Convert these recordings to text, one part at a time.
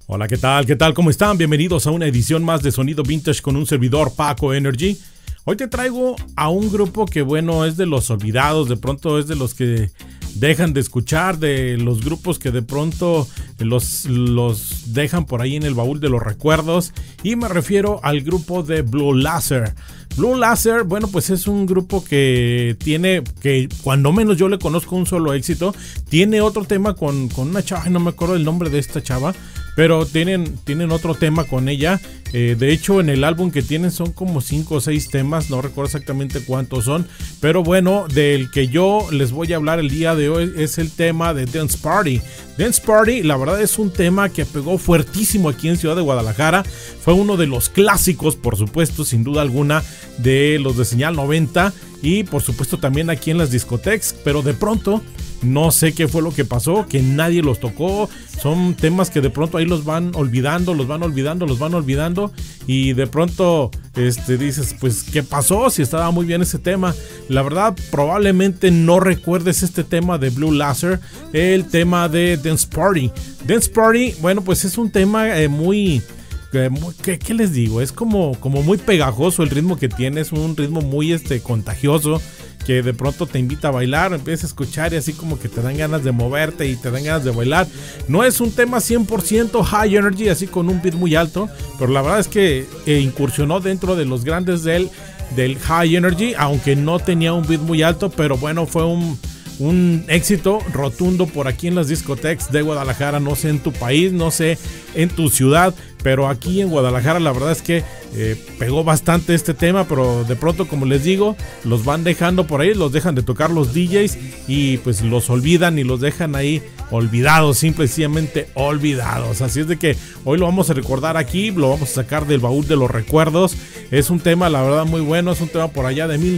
Hola, ¿qué tal? ¿Qué tal? ¿Cómo están? Bienvenidos a una edición más de Sonido Vintage con un servidor, Paco Energy. Hoy te traigo a un grupo que, bueno, es de los olvidados, de pronto es de los que dejan de escuchar, de los grupos que de pronto los dejan por ahí en el baúl de los recuerdos, y me refiero al grupo de Blue Laser. Blue Laser, bueno, pues es un grupo que tiene, que cuando menos yo le conozco un solo éxito. Tiene otro tema con una chava, no me acuerdo el nombre de esta chava, pero tienen otro tema con ella. De hecho, en el álbum que tienen son como 5 o 6 temas, no recuerdo exactamente cuántos son, pero bueno, del que yo les voy a hablar el día de hoy es el tema de Dance Party. Dance Party, la verdad, es un tema que pegó fuertísimo aquí en Ciudad de Guadalajara. Fue uno de los clásicos, por supuesto, sin duda alguna, de los de Señal 90, y por supuesto también aquí en las discotecas, pero de pronto no sé qué fue lo que pasó, que nadie los tocó. Son temas que de pronto ahí los van olvidando, y de pronto dices, pues, ¿qué pasó? Si estaba muy bien ese tema. La verdad, probablemente no recuerdes este tema de Blue Laser, el tema de Dance Party. Dance Party, bueno, pues es un tema muy... ¿Qué les digo? Es como muy pegajoso el ritmo que tiene, es un ritmo muy contagioso, que de pronto te invita a bailar, empiezas a escuchar y así como que te dan ganas de moverte y te dan ganas de bailar. No es un tema 100% high energy, así con un beat muy alto, pero la verdad es que incursionó dentro de los grandes del high energy, aunque no tenía un beat muy alto, pero bueno, fue un éxito rotundo por aquí en las discotecas de Guadalajara. No sé en tu país, no sé en tu ciudad, pero aquí en Guadalajara la verdad es que pegó bastante este tema. Pero de pronto, como les digo, los van dejando por ahí, los dejan de tocar los DJs y pues los olvidan y los dejan ahí olvidados, simplemente olvidados. Así es de que hoy lo vamos a recordar aquí, lo vamos a sacar del baúl de los recuerdos. Es un tema, la verdad, muy bueno, es un tema por allá de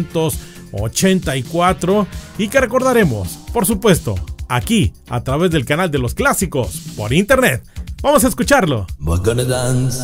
1984 y que recordaremos, por supuesto, aquí a través del canal de los clásicos por internet. Vamos a escucharlo. We're gonna dance.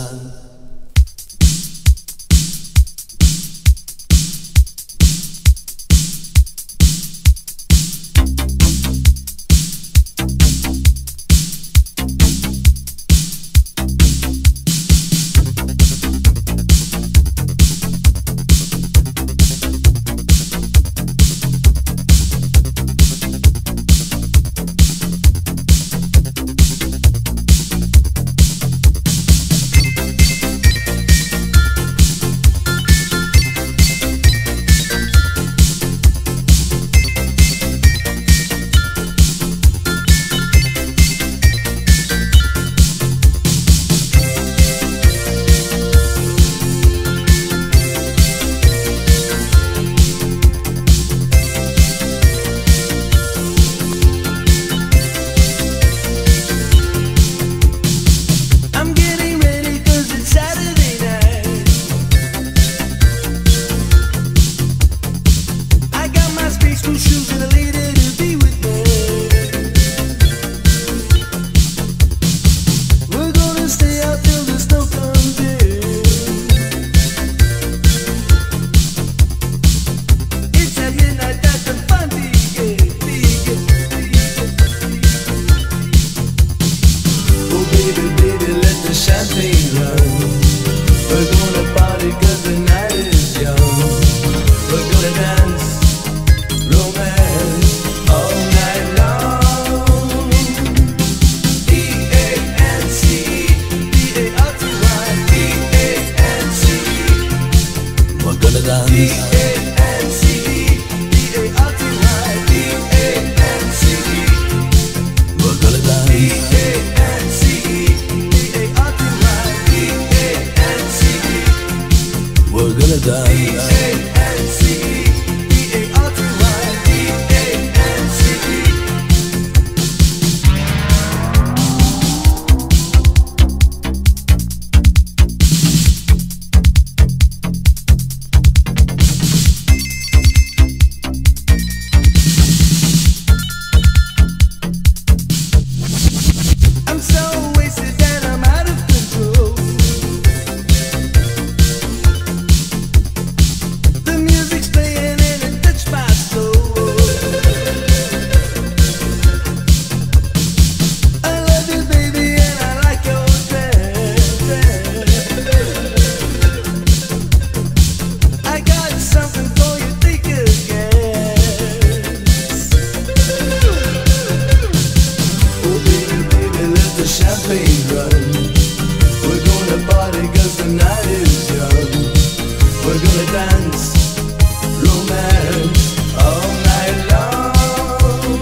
a champagne run. We're gonna party 'cause the night is young. We're gonna dance, romance, all night long.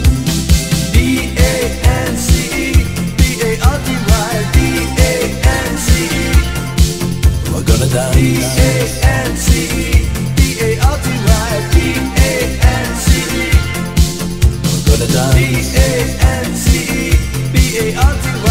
D-A-N-C-E, D-A-R-T-Y, D-A-N-C-E. We're gonna dance. D-A-N-C-E, D-A-R-T-Y, D-A-N-C-E. We're gonna dance. D-A-N-C-E, D-A-R-T-Y.